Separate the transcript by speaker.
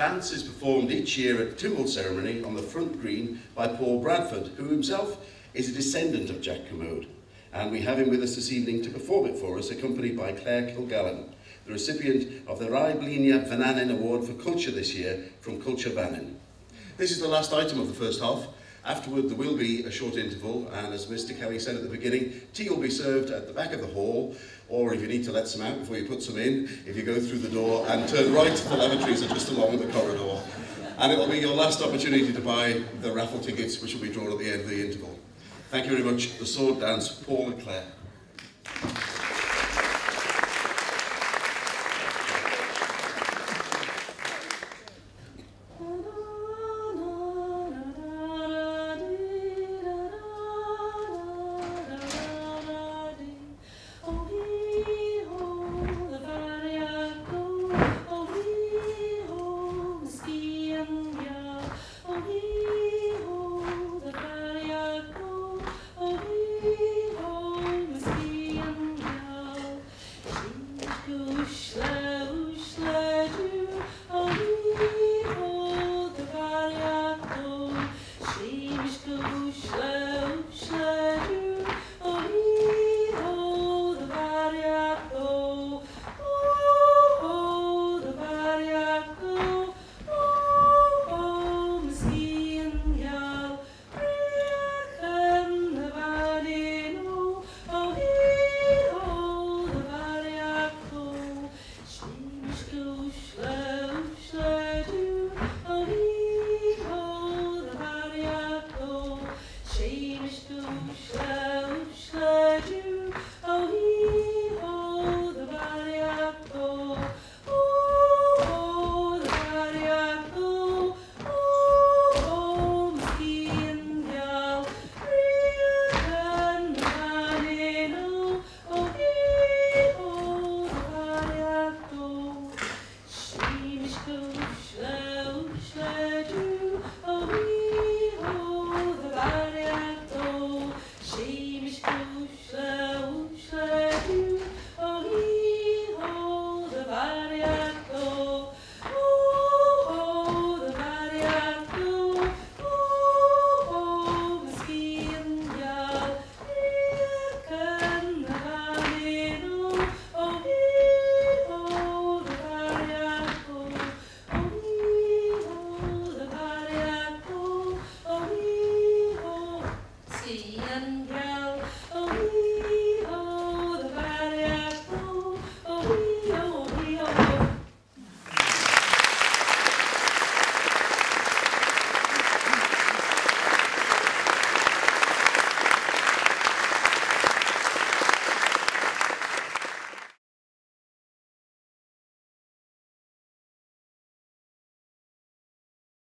Speaker 1: dance is performed each year at the Timble ceremony on the front green by Paul Bradford, who himself is a descendant of Jack Commode. And we have him with us this evening to perform it for us, accompanied by Clare Kilgallon, the recipient of the Vannin Award for Culture this year from Culture Vannin. This is the last item of the first half. Afterward there will be a short interval, and as Mr. Kelly said at the beginning, tea will be served at the back of the hall, or if you need to let some out before you put some in, if you go through the door and turn right, the lavatories are just along the corridor. And it will be your last opportunity to buy the raffle tickets, which will be drawn at the end of the interval. Thank you very much. The sword dance, Paul and Clare.